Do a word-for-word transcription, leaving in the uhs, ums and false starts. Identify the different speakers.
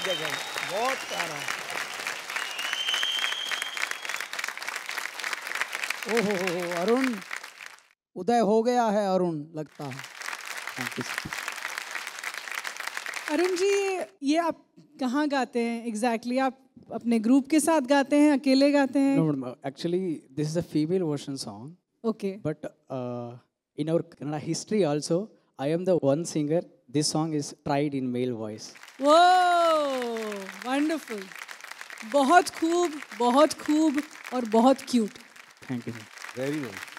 Speaker 1: जगह, बहुत प्यारा।
Speaker 2: ओहो हो हो, अरुण उदय हो गया है, अरुण लगता है। Thank you.
Speaker 3: अरुण जी, ये आप कहाँ गाते हैं एग्जैक्टली? आप अपने ग्रुप के साथ गाते हैं, अकेले गाते हैं?
Speaker 2: No, no, actually, this is a female version song.
Speaker 3: Okay.
Speaker 2: But uh, in our Kannada history also, I am the one singer. This song is tried in male voice.
Speaker 3: Whoa, wonderful. बहुत खूब, बहुत खूब और बहुत cute.
Speaker 2: Thank you.
Speaker 1: Very nice.